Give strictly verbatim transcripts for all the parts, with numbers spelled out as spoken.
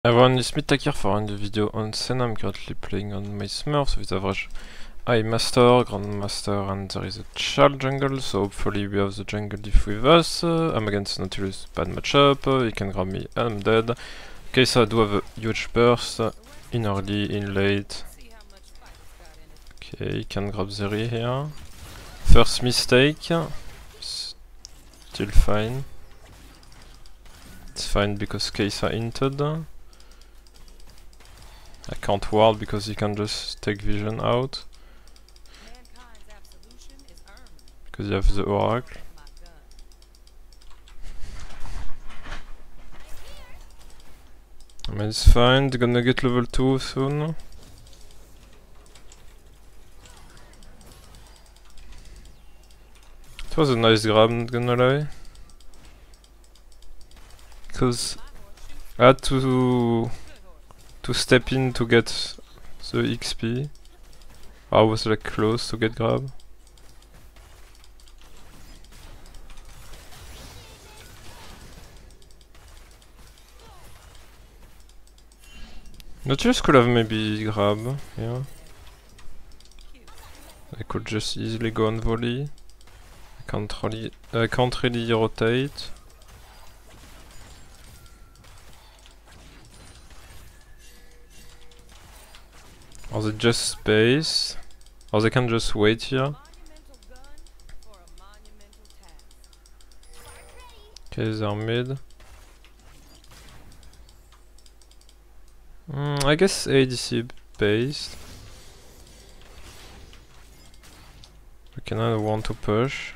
Everyone, it's me Takir for a new video on Senna. I'm currently playing on my Smurfs with average High Master, Grandmaster, and there is a Child Jungle, so hopefully we have the Jungle Diff with us. Uh, I'm against Nautilus, bad matchup, uh, he can grab me and I'm dead. Okay, so I do have a huge burst, uh, in early, in late. Okay, he can grab Zeri here. First mistake, still fine. It's fine because Kai'Sa hinted. I can't ward because he can just take vision out. Because you have the Oracle. I mean, it's fine, they're gonna get level two soon. It was a nice grab, not gonna lie. Because I had to to step in to get the X P. I was like close to get grab. Nautilus could have maybe grab, yeah. I could just easily go on volley. I can't really, I can't really rotate. Or they just space, or they can just wait here. Okay, they're mid. Mm, I guess A D C based. Okay, now I want to push.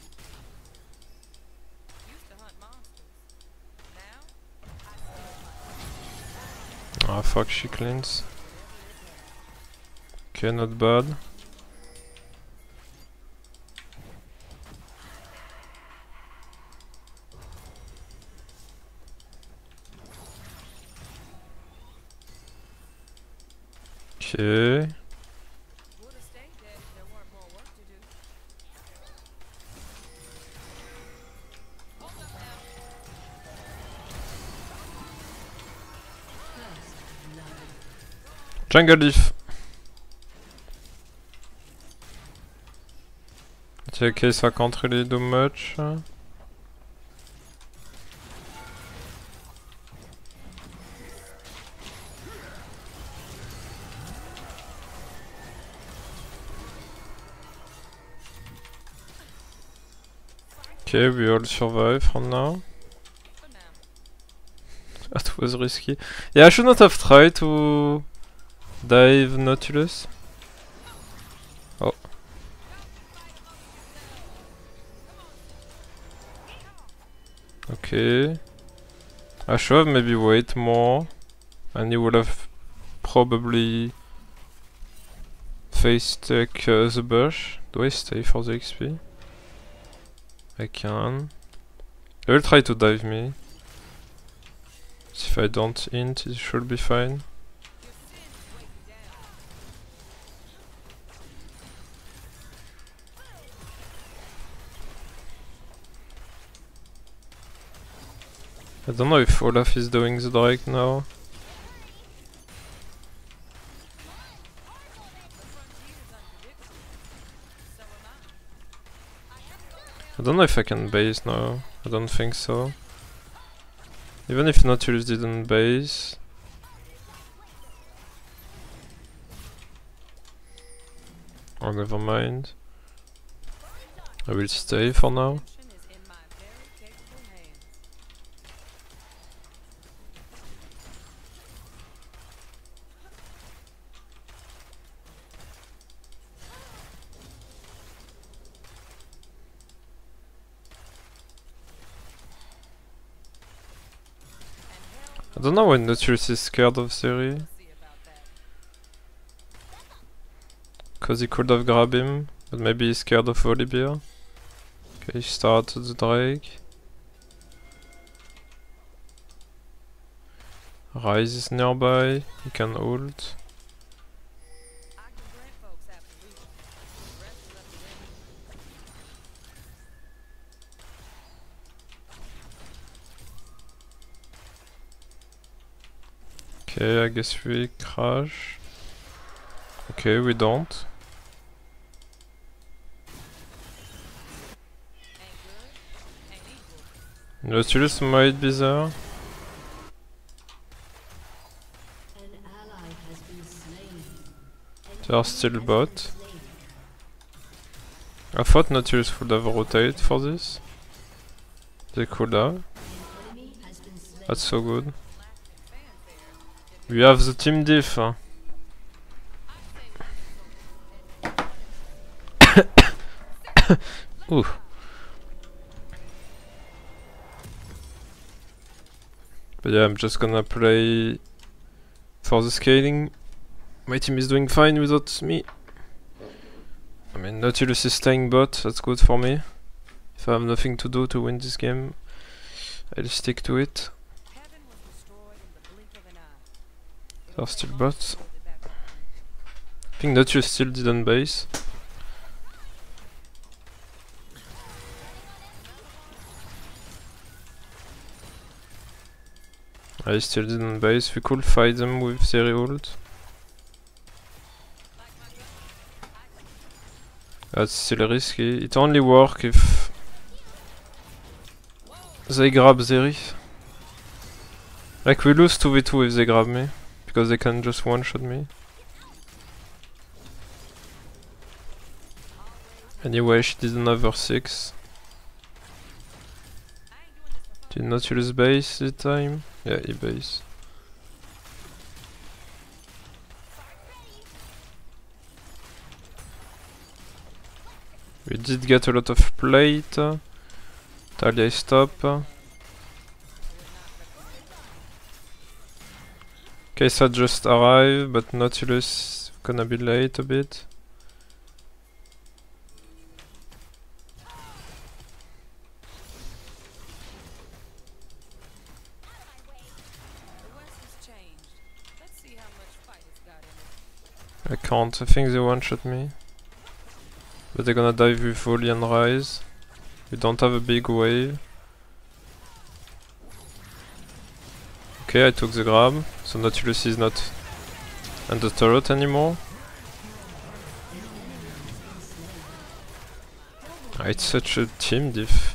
Ah, fuck, she cleans. Okay, not bad. Okay. Jungle Diff. Okay, so I can't really do much. Okay, we all survive for now. That was risky. Yeah, I should not have tried to dive Nautilus. Oh. Okay. I should have maybe wait more. And he would have probably face take uh, the bush. Do I stay for the X P? I can. He will try to dive me. If I don't int, it should be fine. I don't know if Olaf is doing the Drake now. I don't know if I can base now. I don't think so. Even if Nautilus didn't base. Oh, never mind. I will stay for now. I don't know when Nautilus is scared of Zeri. Cause he could have grabbed him, but maybe he's scared of Volibear. Okay, he started the Drake. Ryze is nearby, he can ult. Okay, I guess we crash. Okay, we don't. Nautilus might be there. They are still bot. I thought Nautilus would have rotated for this. They could have. That's so good. We have the team diff. Huh? Ooh. But yeah, I'm just gonna play for the scaling. My team is doing fine without me. I mean, Nautilus is staying bot, that's good for me. If I have nothing to do to win this game, I'll stick to it. They're still bots. I think Nautilus still didn't base. I still didn't base. We could fight them with Zeri ult. That's still risky. It only works if they grab Zeri. Like we lose two v two if they grab me, because they can just one-shot me. Anyway, she did another six. Did Nautilus base this time? Yeah, he base. We did get a lot of plate. Taliyah is top. Kai'Sa just arrived, but Nautilus gonna be late a bit. I can't, I think they one-shot me. But they're gonna dive with volley and rise. We don't have a big wave. Okay, I took the grab, so Nautilus is not on the turret anymore. Ah, it's such a team diff.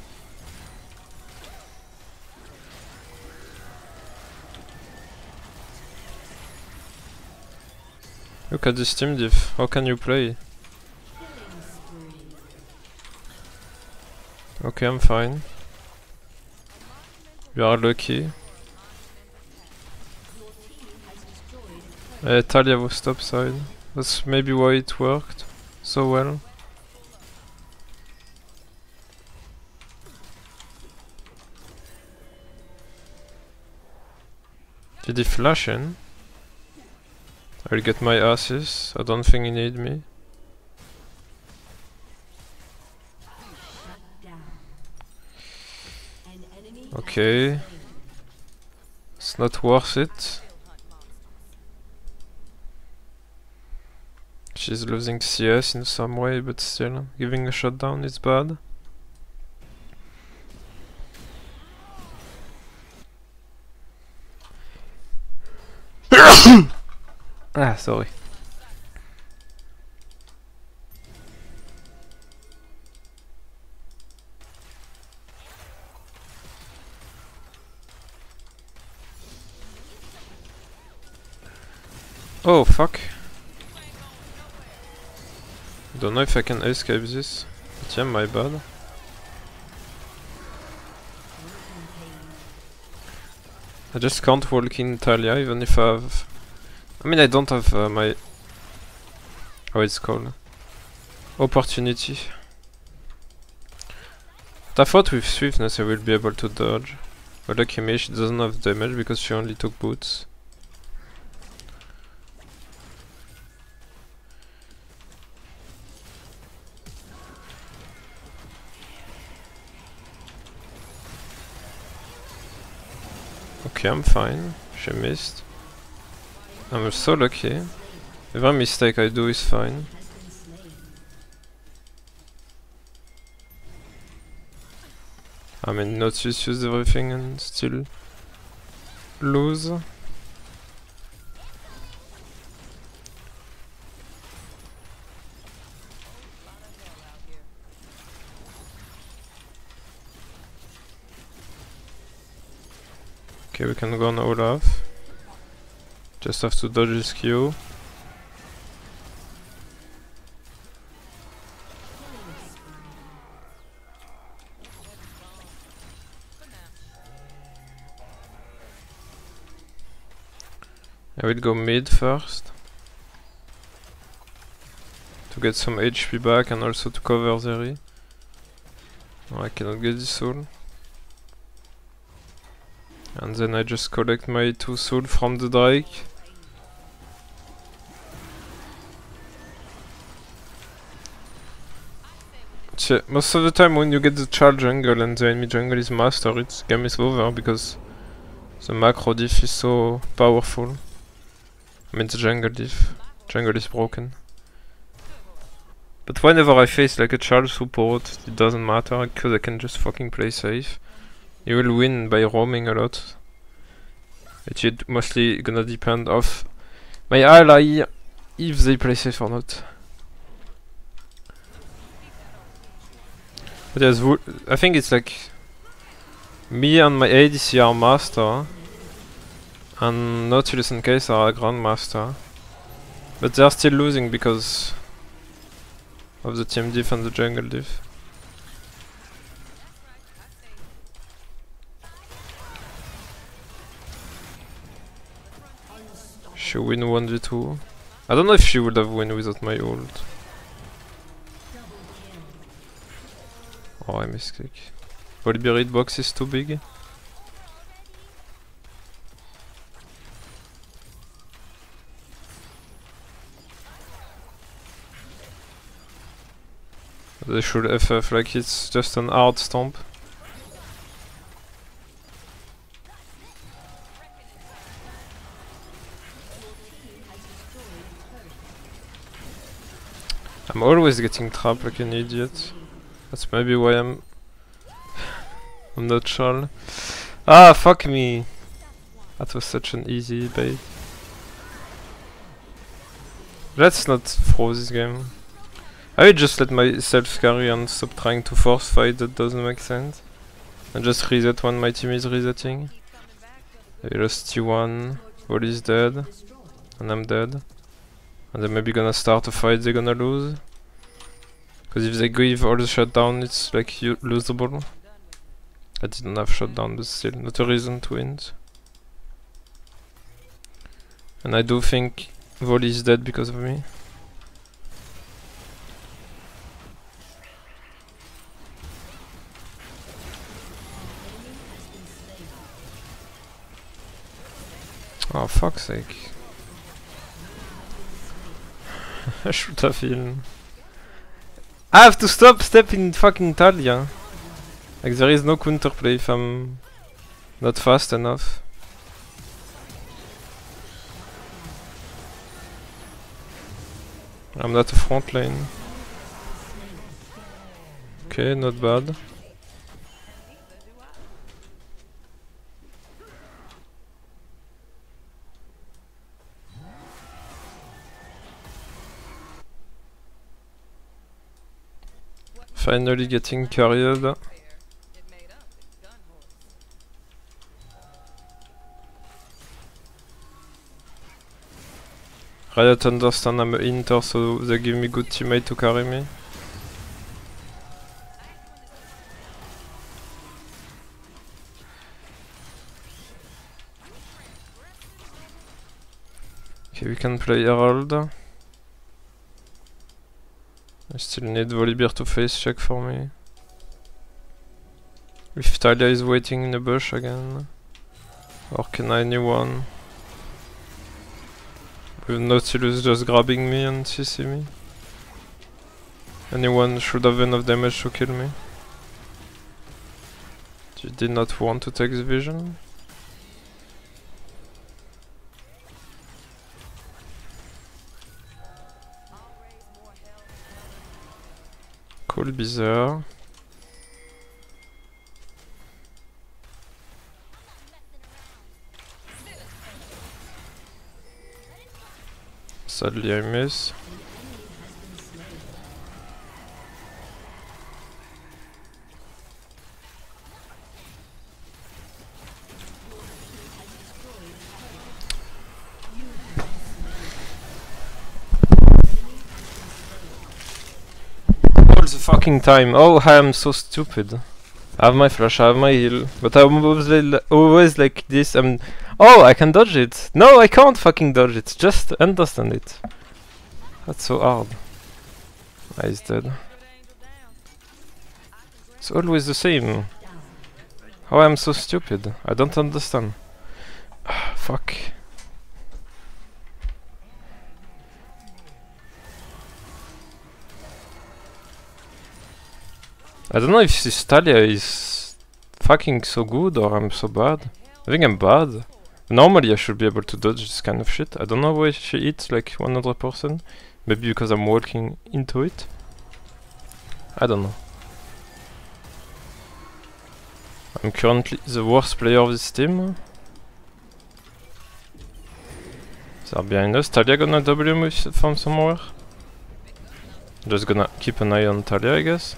Look at this team diff, how can you play? Okay, I'm fine. We are lucky. Uh, Taliyah was top side. That's maybe why it worked so well. Did he flash in? I'll get my asses. I don't think he need me. Okay. It's not worth it. She's losing C S in some way, but still, giving a shutdown is bad. Ah, sorry. Oh, fuck. Don't know if I can escape this, but yeah, my bad. I just can't walk in Taliyah even if I have... I mean, I don't have uh, my... How it's called? Opportunity. But I thought with swiftness I will be able to dodge. But lucky me, she doesn't have damage because she only took boots. Okay, I'm fine. She missed. I'm so lucky. Every mistake I do is fine. I mean, Nautilus use everything and still lose. Okay, we can go on Olaf. Just have to dodge his Q. I will go mid first. To get some H P back and also to cover Zeri. Oh, I cannot get this soul. And then I just collect my two soul from the Drake. Ch most of the time when you get the Charge jungle and the enemy jungle is master, its game is over because the macro diff is so powerful. I mean the jungle diff. Jungle is broken. But whenever I face like a Charge support, it doesn't matter because I can just fucking play safe. You will win by roaming a lot. It's mostly gonna depend of my ally if they play safe or not. But yes, I think it's like me and my A D C are master and Nautilus and Case are a grandmaster. But they are still losing because of the team diff and the jungle diff. She win one v two. I don't know if she would have won without my ult. Oh, I misclick. Volibear box is too big. They should F F like it's just an hard stomp. I'm always getting trapped like an idiot. That's maybe why I'm I'm not sure. Ah, fuck me. That was such an easy bait. Let's not throw this game. I will just let myself carry and stop trying to force fight, that doesn't make sense. And just reset when my team is resetting. I lost T one, Wall is dead, and I'm dead. And they're maybe gonna start a fight they're gonna lose. Because if they give all the shutdown, it's like losable. I didn't have shutdown, but still, not a reason to win. And I do think Volley is dead because of me. Oh, fuck's sake. I should have healed. I have to stop stepping fucking Talia. Like there is no counterplay if I'm not fast enough. I'm not a front lane. Okay, not bad. Finally getting carried. Riot understand I'm an inter, so they give me good teammate to carry me. Okay, we can play Herald. I still need Volibear to face check for me. If Talia is waiting in the bush again. Or can anyone? With Nautilus just grabbing me and C C me. Anyone should have enough damage to kill me. You did not want to take the vision? Cool, bizarre. Sadly I miss. fucking time. Oh, I am so stupid. I have my flash, I have my heal, but I'm always, li always like this. I'm. Oh, I can dodge it. No, I can't fucking dodge it. Just understand it. That's so hard. Ah, he's dead. It's always the same. How I'm so stupid. I don't understand. Fuck. I don't know if this Talia is fucking so good or I'm so bad. I think I'm bad. Normally I should be able to dodge this kind of shit. I don't know why she hits like one hundred percent. Maybe because I'm walking into it. I don't know. I'm currently the worst player of this team. They're behind us. Talia gonna W me from somewhere. Just gonna keep an eye on Talia, I guess.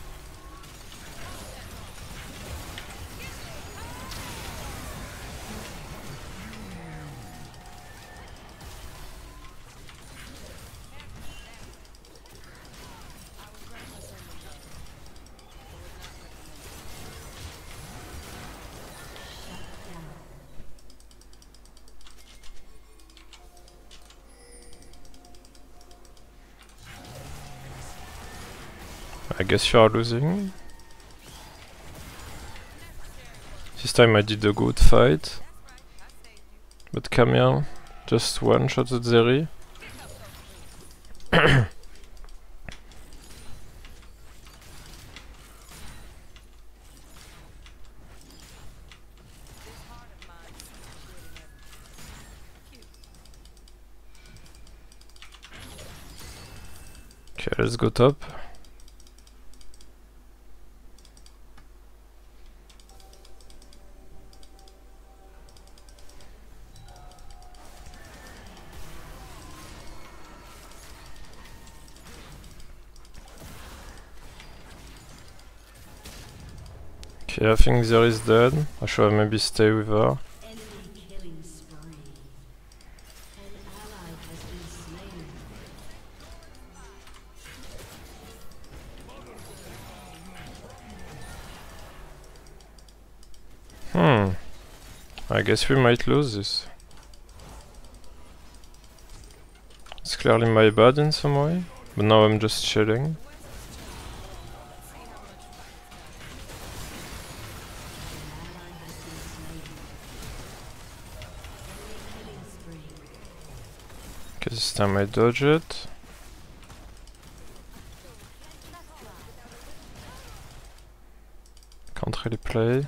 I guess you are losing. This time I did a good fight. But Camille just one-shotted Zeri. Okay, let's go top. Okay, I think Zeri is dead. I should maybe stay with her. Hmm. I guess we might lose this. It's clearly my bad in some way, but now I'm just chilling. Okay, this time I dodge it. Can't really play.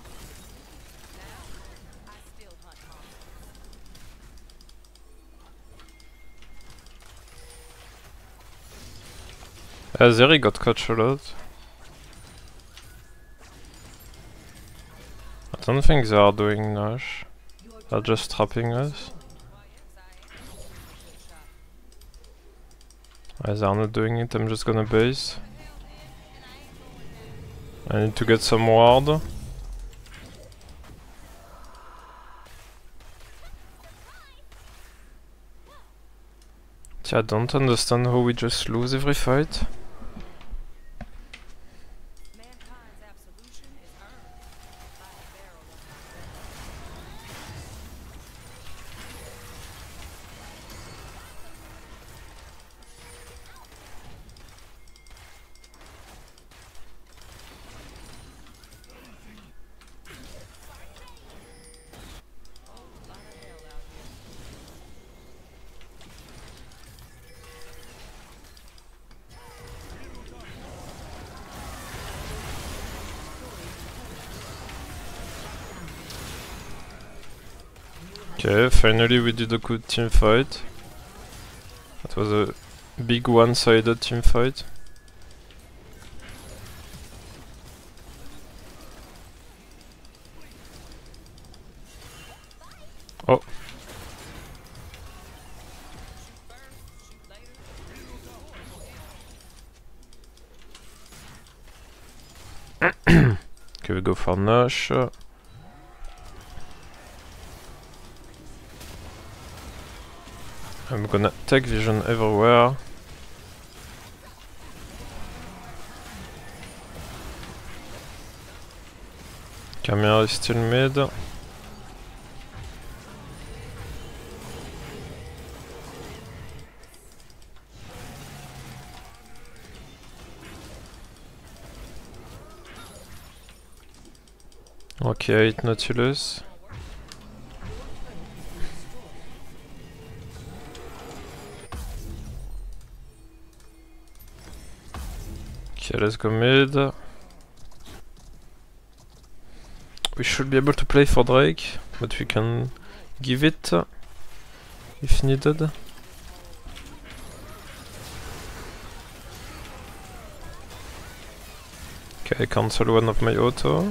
Uh, Zeri got caught a lot. I don't think they are doing Nash. They're just trapping us. Uh, they are not doing it, I'm just gonna base. I need to get some ward. I don't understand how we just lose every fight. Okay, finally we did a good team fight. That was a big one-sided team fight. Oh. Okay, we go for Nash. I'm gonna take vision everywhere. Camera is still mid. Okay, I hit Nautilus. Okay, let's go mid. We should be able to play for Drake, but we can give it if needed. Okay, I cancel one of my auto.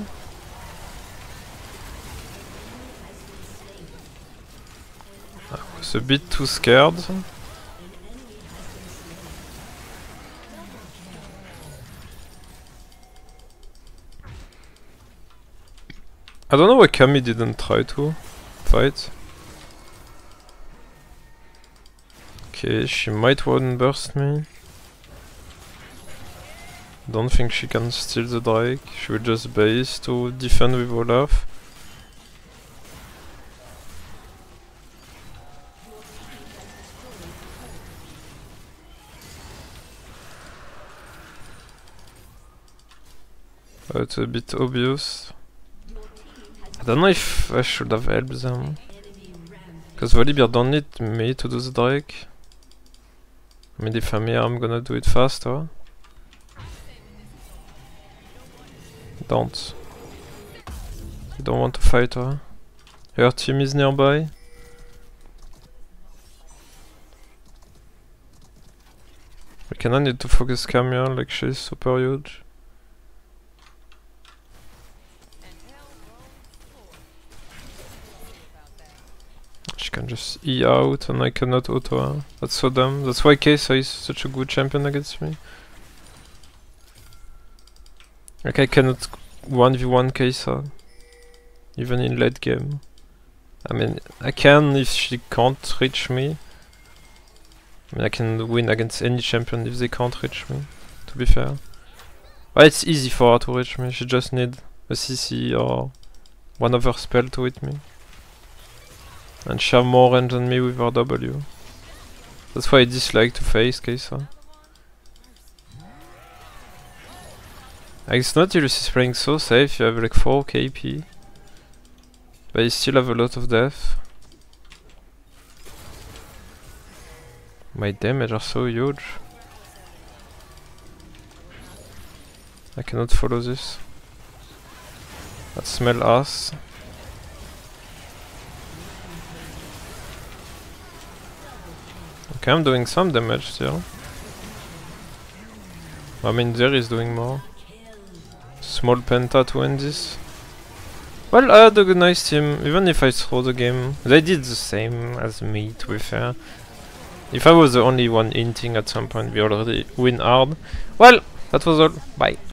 I was a bit too scared. I don't know why Kami didn't try to fight. Okay, she might one burst me. Don't think she can steal the Drake. She will just base to defend with Olaf. Uh, it's a bit obvious. I don't know if I should have helped them. Because Volibear don't need me to do the Drake. I mean, if I'm here, I'm gonna do it faster. Don't. You don't want to fight her. Her team is nearby. We kinda need to focus Camille, like she's super huge. She can just E out and I cannot auto her. That's so dumb. That's why Kai'Sa is such a good champion against me. Like I cannot one v one Kai'Sa, even in late game. I mean, I can if she can't reach me. I mean, I can win against any champion if they can't reach me, to be fair. But it's easy for her to reach me, she just need a C C or one other spell to hit me. And she have more range than me with her W. That's why I dislike to face Kai'Sa. It's Nautilus is playing so safe, you have like four K P. But you still have a lot of death. My damage are so huge. I cannot follow this. That smell ass. Okay, I'm doing some damage still. I mean, there is doing more. Small penta to end this. Well, I had a good nice team, even if I throw the game. They did the same as me, to be fair. If I was the only one hinting at some point, we already win hard. Well, that was all. Bye.